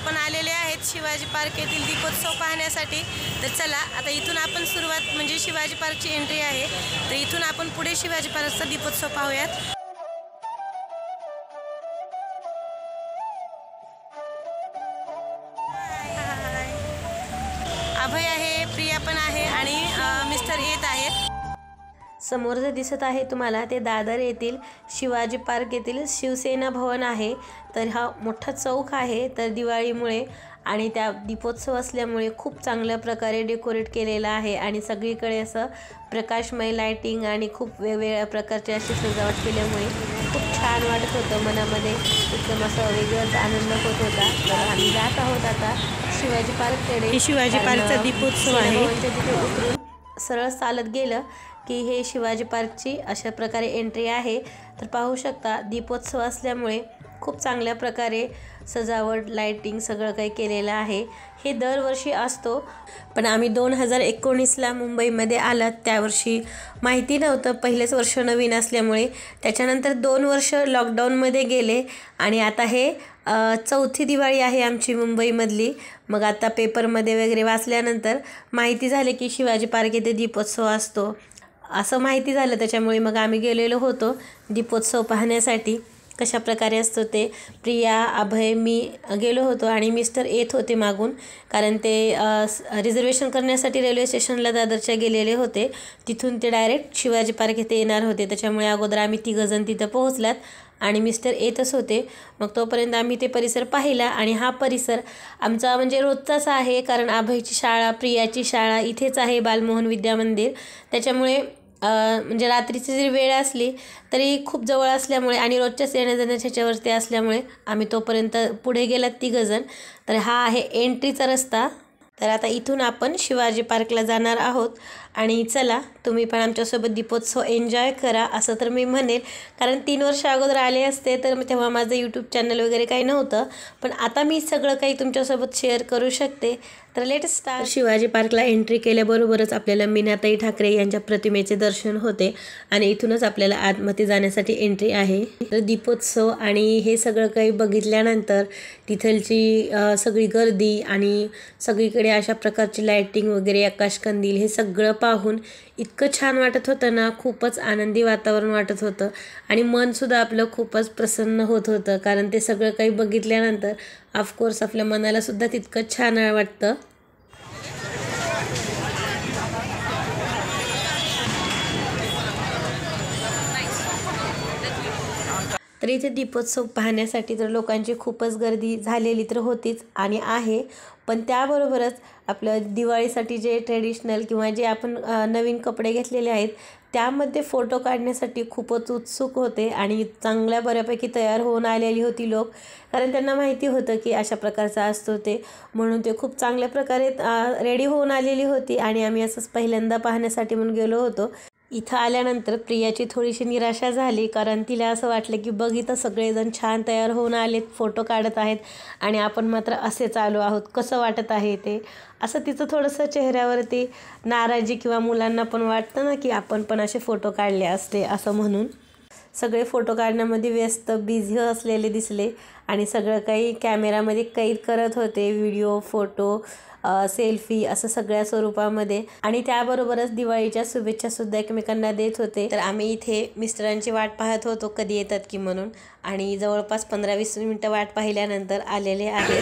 आपण आलेले आहेत शिवाजी पार्क येथील दीपोत्सव पाहण्यासाठी। तर चला आता इथून आपण सुरुवात म्हणजे शिवाजी पार्कची एंट्री आहे, तर इथून आपण पुढे शिवाजी पार्कचा दीपोत्सव पाहूयात। अभय आहे, प्रिया पण आहे आणि मिस्टर येत आहेत। समोर जे दिसत आहे तुम्हाला ते दादर येथील शिवाजी पार्क येथील शिवसेना भवन आहे। तर हा मोठा चौक आहे, तर दिवाळीमुळे आणि त्या दीपोत्सव असल्यामुळे खूप चांगल्या प्रकारे डेकोरेट केलेला आहे आणि सगळीकडे असं प्रकाशमय लाइटिंग आणि खूप वेगवेगळ्या प्रकारची अशी सजावट केल्यामुळे खूप छान वाटत होतं। मनामध्ये एकदम असं वेगळाच आनंद होत होता। तर आम्ही जात आहोत आता शिवाजी पार्ककडे। शिवाजी पार्कचा दीपोत्सव आहे। तिथे उतरून सरळ चालत गेलं की हे शिवाजी पार्कची अशा प्रकारे एंट्री आहे। तर पाहू शकता दीपोत्सव असल्यामुळे खूप चांगल्या प्रकारे सजावट लाइटिंग सगळं काही केलेलं आहे। हे दरवर्षी असतो, पण आम्ही 2019ला मुंबईमध्ये आलात त्यावर्षी माहिती नव्हतं, पहिलेच वर्ष नवीन असल्यामुळे। त्याच्यानंतर 2 वर्ष लॉकडाऊनमध्ये गेले आणि आता हे चौथी दिवाळी आहे आमची मुंबईमधली। मग आता पेपरमध्ये वगैरे वाचल्यानंतर माहिती झाले की शिवाजी पार्क येथे दीपोत्सव असतो असं माहिती झालं, त्याच्यामुळे मग आम्ही गेलेलो होतो दीपोत्सव पाहण्यासाठी कशा प्रकारे असतो ते। प्रिया, अभय, मी गेलो होतो आणि मिस्टर येत होते मागून, कारण ते रिझर्वेशन करण्यासाठी रेल्वे स्टेशनला दादरच्या गेलेले होते। तिथून ते डायरेक्ट शिवाजी पार्क येथे येणार होते, त्याच्यामुळे अगोदर आम्ही 3 जण तिथं पोहोचलात आणि मिस्टर येतच होते। मग तोपर्यंत आम्ही ते परिसर पाहिला आणि हा परिसर आमचा म्हणजे रोजचाच आहे, कारण अभयची शाळा, प्रियाची शाळा इथेच आहे बालमोहन विद्या मंदिर। त्याच्यामुळे म्हणजे रात्रीची जरी वेळ असली तरी खूप जवळ असल्यामुळे आणि रोजच्याच येण्याजाण्याच्या ह्याच्यावरती असल्यामुळे आम्ही तोपर्यंत पुढे गेलात 3 जण। तर हा आहे एंट्रीचा रस्ता। तर आता इथून आपण शिवाजी पार्कला जाणार आहोत आणि चला तुम्ही पण आमच्यासोबत दीपोत्सव एन्जॉय करा असं तर मी म्हणेल, कारण 3 वर्ष अगोदर आले असते तर तेव्हा माझं यूट्यूब चॅनल वगैरे काही नव्हतं, पण आता मी सगळं काही तुमच्यासोबत शेअर करू शकते। तर लेट्स स्टार्ट। शिवाजी पार्कला एंट्री केल्याबरोबरच आपल्याला मीनाताई ठाकरे यांच्या प्रतिमेचे दर्शन होते आणि इथूनच आपल्याला आतमध्ये जाण्यासाठी एंट्री आहे। तर दीपोत्सव आणि हे सगळं काही बघितल्यानंतर तिथलची सगळी गर्दी आणि सगळीकडे अशा प्रकारची लाइटिंग वगैरे, आकाशकंदील हे सगळं पाहून इतकं छान वाटत होतं ना, खूपच आनंदी वातावरण वाटत होतं आणि मनसुद्धा आपलं खूपच प्रसन्न होत होतं, कारण ते सगळं काही बघितल्यानंतर ऑफकोर्स आपल्या मनाला सुद्धा तितकंच छान वाटतं। तर इथे दीपोत्सव पाहण्यासाठी तर लोकांची खूपच गर्दी झालेली तर होतीच आणि आहे, पण त्याबरोबरच आपलं दिवाळीसाठी जे ट्रेडिशनल किंवा जे आपण नवीन कपडे घेतलेले आहेत त्यामध्ये फोटो काढण्यासाठी खूपच उत्सुक होते आणि चांगल्या बऱ्यापैकी तयार होऊन आलेली होती लोक, कारण त्यांना माहिती होतं की अशा प्रकारचा असतो ते, म्हणून ते खूप चांगल्या प्रकारे रेडी होऊन आलेली होती आणि आम्ही असंच पहिल्यांदा पाहण्यासाठी म्हणून गेलो होतो। इथं आल्यानंतर प्रियाची थोडीशी निराशा झाली, कारण तिला असं वाटलं की बघितलं सगळेजण छान तयार होऊन आलेत, फोटो काढत आहेत आणि आपण मात्र असेच आलो आहोत, कसं वाटत आहे ते, असं तिचं थोडंसं चेहऱ्यावरती नाराजी किंवा मुलांना पण वाटतं ना की आपण पण असे फोटो काढले असते असं। म्हणून सगळे फोटो काढण्यामध्ये व्यस्त बिझी असलेले दिसले आणि सगळं काही कॅमेरामध्ये कैद करत होते, व्हिडिओ, फोटो, सेल्फी असं सगळ्या स्वरूपामध्ये, आणि त्याबरोबरच दिवाळीच्या शुभेच्छासुद्धा एकमेकांना देत होते। तर आम्ही इथे मिस्टरांची वाट पाहत होतो कधी येतात की म्हणून, आणि जवळपास 15-20 मिनटं वाट पाहिल्यानंतर आलेले आहेत।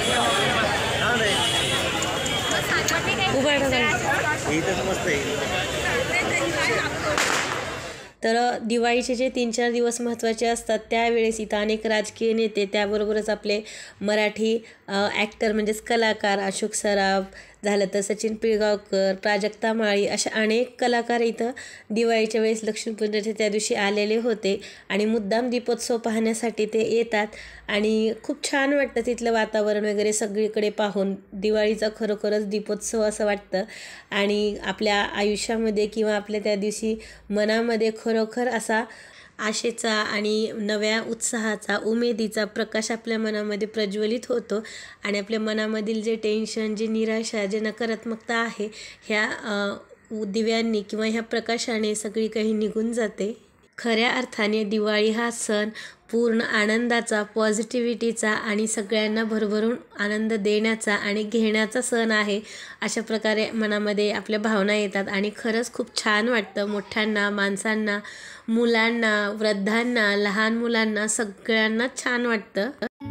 तर दिवाळीचे जे 3-4 दिवस महत्त्वाचे असतात त्यावेळेस इथं अनेक राजकीय नेते, त्याबरोबरच आपले मराठी ॲक्टर म्हणजेच कलाकार, अशोक सराफ झालं तर सचिन पिळगावकर, प्राजक्ता माळी, अशा अनेक कलाकार इथं दिवाळीच्या वेळेस लक्ष्मीपूजनाच्या त्या दिवशी आलेले होते आणि मुद्दाम दीपोत्सव पाहण्यासाठी ते येतात आणि खूप छान वाटतं तिथलं वातावरण वगैरे सगळीकडे पाहून। दिवाळीचा खरोखरच दीपोत्सव असं वाटतं आणि आपल्या आयुष्यामध्ये किंवा आपल्या त्या दिवशी मनामध्ये खरोखर असा आशेचा आणि नव्या उत्साहाचा, उमेदीचा प्रकाश आपल्या मनामध्ये प्रज्वलित होतो आणि आपल्या मनामधील जे टेन्शन, जी निराशा, जे नकारात्मकता आहे ह्या दिव्यांनी किंवा ह्या प्रकाशाने सगळी काही निघून जाते। खऱ्या अर्थाने दिवाळी हा सण पूर्ण आनंदाचा, पॉझिटिव्हिटीचा आणि सगळ्यांना भरभरून आनंद देण्याचा आणि घेण्याचा सण आहे, अशा प्रकारे मनामध्ये आपल्या भावना येतात आणि खरंच खूप छान वाटतं. मोठ्यांना, माणसांना, मुलांना, वृद्धांना, लहान मुलांना सगळ्यांना छान वाटतं.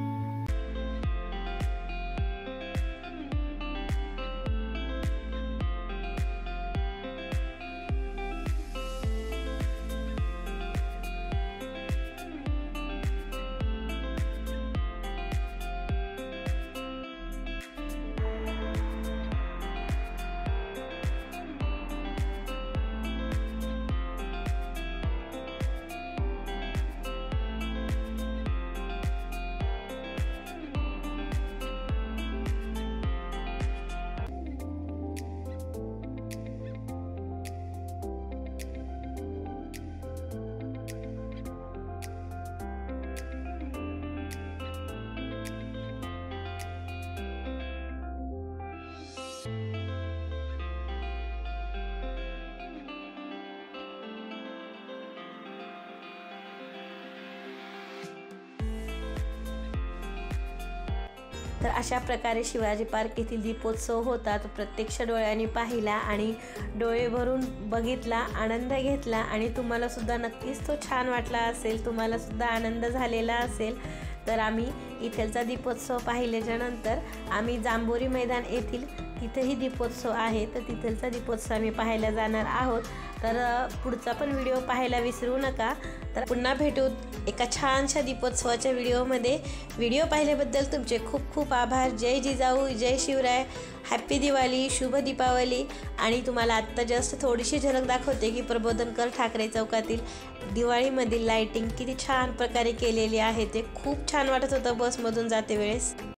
तर अशा प्रकारे शिवाजी पार्क येथील दीपोत्सव होता. तो प्रत्यक्ष डोळ्यांनी पाहिला आणि डोळे भरून बघितला, आनंद घेतला आणि तुम्हाला सुद्धा नक्कीच तो छान वाटला असेल, तुम्हाला सुद्धा आनंद झालेला असेल. तर आम्ही इथलचा दीपोत्सव पाहिल्याच्या नंतर आम्ही जांभोरी मैदान येथील तिथेही दीपोत्सव आहे, तर तिथलचा दीपोत्सव आम्ही पाहायला जाणार आहोत. तर पुढचा पण व्हिडिओ पाहायला विसरू नका. तर पुन्हा भेटू एका छानशा दीपोत्सवाच्या व्हिडिओमध्ये. व्हिडिओ पाहिल्याबद्दल तुमचे खूप खूप आभार. जय जिजाऊ, जय शिवराय, हॅप्पी दिवाळी, शुभ दीपावली. आणि तुम्हाला आत्ता जस्ट थोडीशी झलक दाखवते की प्रबोधनकर ठाकरे चौकातील दिवाळीमधील लाईटिंग किती छान प्रकारे केलेली आहे. ते खूप छान वाटत होतं बसमधून जाते वेळेस.